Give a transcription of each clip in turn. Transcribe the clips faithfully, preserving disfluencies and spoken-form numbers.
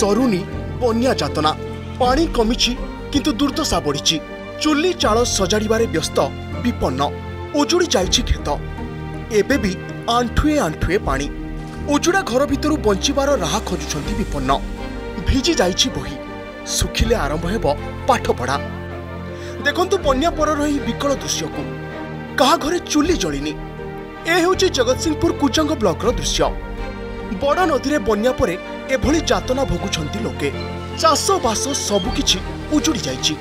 सरुनी बन्या जातना पानी कमिछि किंतु दुर्दशा बढ़ी चुल्ली चाल सजाड़े व्यस्त विपन्न उजुड़ी जाइछि खेत एबे भी आंठुए आंठुए पानी उजुड़ा घर भितर बंचिबार राह खोजुछंती विपन्न भिजी जाइछि बही सुखिले आरंभ हेबो पाठ पढ़ा देखंतु बन्या पर रही विकल दृश्य को कहा घरे चुल्ली जलिनी ए हेउछि जगतसिंहपुर कुचंग ब्लॉक रो दृश्य बड़ नदी बन्या परे एभली जातना भोगुछंती लोके चाष बास सबुकिछि उजुड़ी जाइछि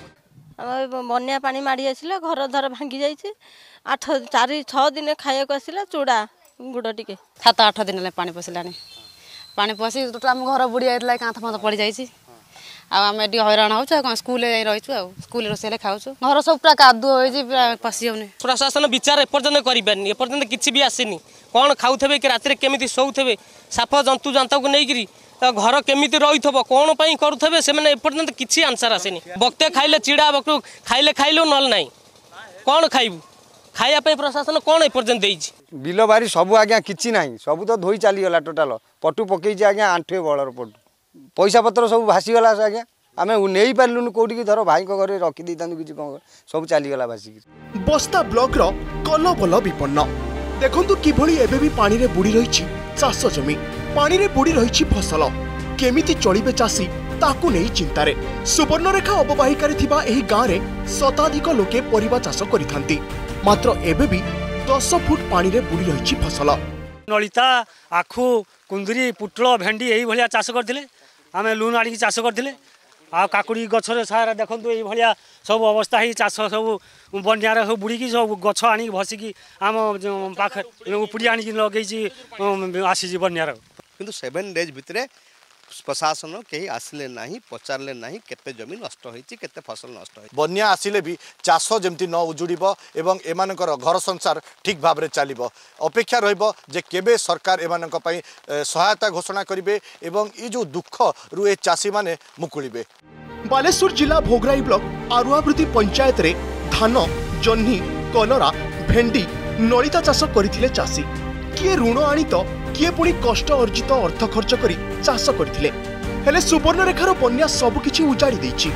बन्या पानी माड़ी आसिला घर धर भांगी जाइछि आठ चार छह दिन खाइक आसिला चूड़ा गुड़ टिके सात आठ दिन ले पानी पसिलानी पानी पसी आम घर बुड़ी आइला कांथ फांथ पड़ जाइछि आम एटी हैरान हो स्कूल रही स्कूल रोसे खाऊ घर सब पूरा कादु हो पशि जाऊनी प्रशासन विचार एपर्तंत करें एपर्तंत किसी भी आसनी कौन खाऊे कि रात केमी शोथे साप जंतु जंता को लेकिन घर केमी रही कौन करुवे से एपर्तंत किसी आंसर आसेनी बक्ते खाइले चिड़ा बक खाइले खाइलु ना ना कौन खाइबू खाइबा प्रशासन कौन एपर्तंत बिल बारी सब आज्ञा किसी ना सब तो धोई चलीगला टोटाल पटु पकई आज्ञा आंठुए बलर पटु पैसा पत्र सब भासीगला आज्ञा आम नहीं पार्लुन कौटी धर भाई घर रखी किसी कौन सब चलीगला भासिक बस्ता ब्लॉक रो कल बल विपन्न देखंतु किभली एबे भी पानी रे बुड़ी रही चाष जमी पानी रे बुड़ी रही फसल केमिति चलिबे चाषी ताकू नहीं चिंतारे सुवर्णरेखा अववाहिकार थिबा एही गाँ रे शताधिक लोके परिबा चाष करिथांती मात्र एबे भी दस फुट पानी रे बुड़ी रही फसल नलिता आखु कुंदरी पुटल भेंडी यही भाया चाष करते आम लुन आड़ी चाष करते आ काकुड़ी गछरे सारा देखु ये सब अवस्था ही चाष सब बनिया सब बुड़ी सब गछ आनी भसिकी आम पाखे उपुड़ी आनी लगे आसी बनियार किंतु सेवेन डेज भितर प्रशासन कहीं आसिले नहीं पचारे ना केते जमी नष्ट होती केते फसल नष्ट हो बन्या आसिले भी चाष जमती न उजुड़ब एवं एमानकर घर संसार ठीक भाव में चलो अपेक्षा रहिबो जे केबे सरकार एमानक पई सहायता घोषणा करिवे एवं ई जो दुख रु ए चाषी माने मुकुलिबे। बालेश्वर जिला भोगराई ब्लॉक आरुआवृत्ति पंचायत रे धान जन्ही कलरा भेंडी नलिता चाष करथिले चाषी किए ऋण आनी तो किए पुणी कष्ट अर्जित अर्थ खर्च करी चाष करथिले हेले सुवर्णरेखार बन्या सबकिछि उजाड़ी देछि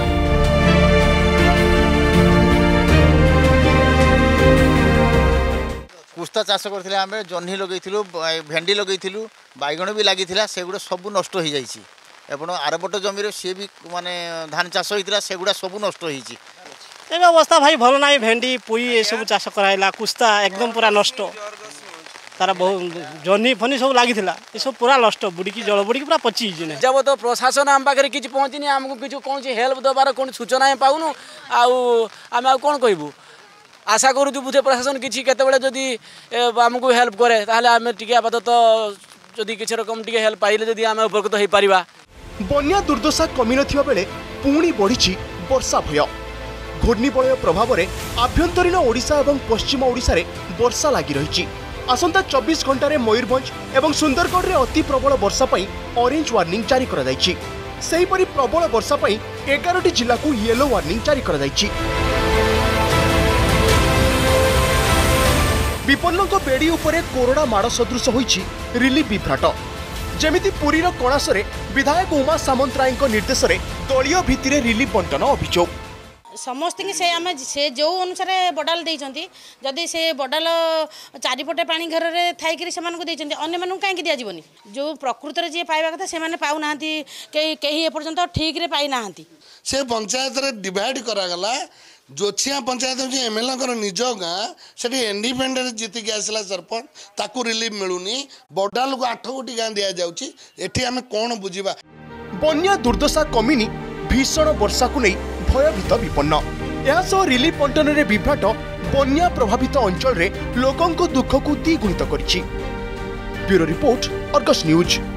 कुस्ता चाष करथिले आमे जन्ही लगैथिलु भेंडी लगैथिलु बाइगण भी लागिथिला सेगुडा सब नष्ट हो जाइछि एपण आरपट जमीर सी भी माने धान चाष होइतिला सेगुडा सब नष्ट होइछि ए अवस्था भाई भल नाही भेंडी पुई ए सब चाष कराइला कुस्ता एकदम पूरा नष्ट तार बहुत जन्ही फनी सब लगी ये सब पूरा नष्ट बुड़ी जल बुड़ी पूरा पची जब तो प्रशासन आम पाखे किसी पहुँचनी आमको किसी कौन हेल्प दबार कौन सूचना पाऊनु आम आ कौन कहबू आशा करूँ बुझे प्रशासन किसी केतबेले जदि आमको हेल्प करे ताहले आम टिके आपातत जदि किसी रकम टिके हेल्प पाइले जदि आम उपकृत हो पारिबा। बन्या दुर्दशा कमी नथिबा बेले पुणी बढ़ी वर्षा भय घूर्णिबलय प्रभाव में आभ्यंतरीण ओडिशा और पश्चिम ओडिशा रे वर्षा लगी रही आसंता चौबीस घंटे मयूरभंज और सुंदरगढ़ में अति प्रबल वर्षा पर ऑरेंज वार्निंग जारी कर सेहीपरि प्रबल वर्षा पर एगारटी जिला को येलो वार्निंग जारी कर विपन्न बेड़ी उपरे कोरोना माड़ सदृश होइछि रिलीफ विभ्राट जेमिति पुरीर कणासरे विधायक उमा सामंतराय निर्देश में दलीय भित्तिरे रिलीफ बंटन अभियोग समस्त से आम से जो अनुसार बडाल देइचंती जदि से बडाल चारिपटे पानी घर में थी से अन्य मानक कहीं दिज्वनी जो प्रकृत जी पाइबा कथा से पाऊना कहीं एपर्तंत ठीक रे पाई ना से पंचायत रे डिवाइड करागला जोछिया पंचायत जो एमएलए निज गाँ से इंडिपेंडेंट जीतिक आसला सरपंच ताकू रिलीफ मिलूनी बडाल को आठ गोटी गाँ दि जाऊँगी एठी आम कौन बुझा बन्या दुर्दशा कमिनी भीषण वर्षा को नहीं भयभीत विपन्न यासह रिलीफ बंटन में विभ्राट बन्या प्रभावित अंचल रे लोकंको दुख को द्विगुणित करिछि। Bureau report Argus news.